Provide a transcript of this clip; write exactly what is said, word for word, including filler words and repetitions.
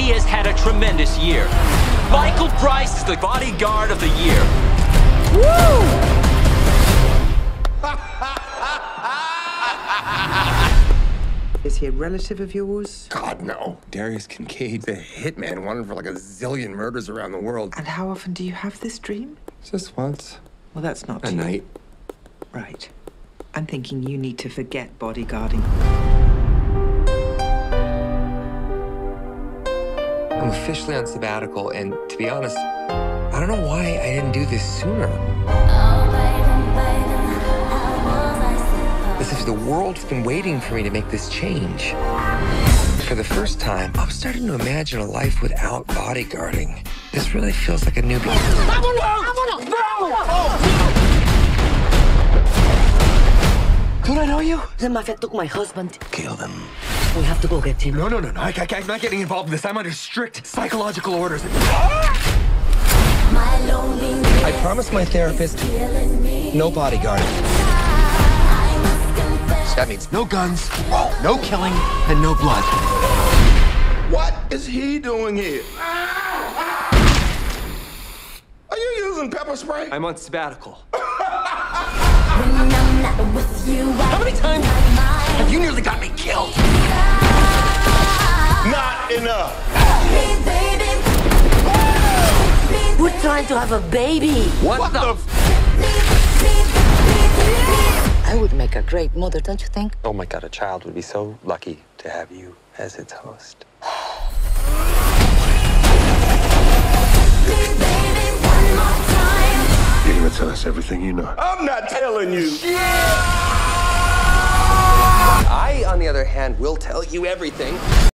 he has had a tremendous year. Michael Bryce is the bodyguard of the year. Woo! Is he a relative of yours? God, no. Darius Kincaid, the hitman, wanted for like a zillion murders around the world. And how often do you have this dream? Just once. Well, that's not A too... night. Right. I'm thinking you need to forget bodyguarding. I'm officially on sabbatical, and to be honest, I don't know why I didn't do this sooner. As if the world's been waiting for me to make this change. For the first time, I'm starting to imagine a life without bodyguarding. This really feels like a new beginning. Don't I know you? The mafia took my husband. Kill them. We have to go get him. No, no, no, no. I, I, I'm not getting involved in this. I'm under strict psychological orders. I promised my therapist no bodyguarding. That means no guns, no killing, and no blood. What is he doing here? Are you using pepper spray? I'm on sabbatical. How many times have you nearly got me killed? Not enough. We're trying to have a baby. What, What the? the I would make a great mother, don't you think? Oh my God, a child would be so lucky to have you as its host. You're gonna tell us everything you know. I'm not telling you. I, on the other hand, will tell you everything.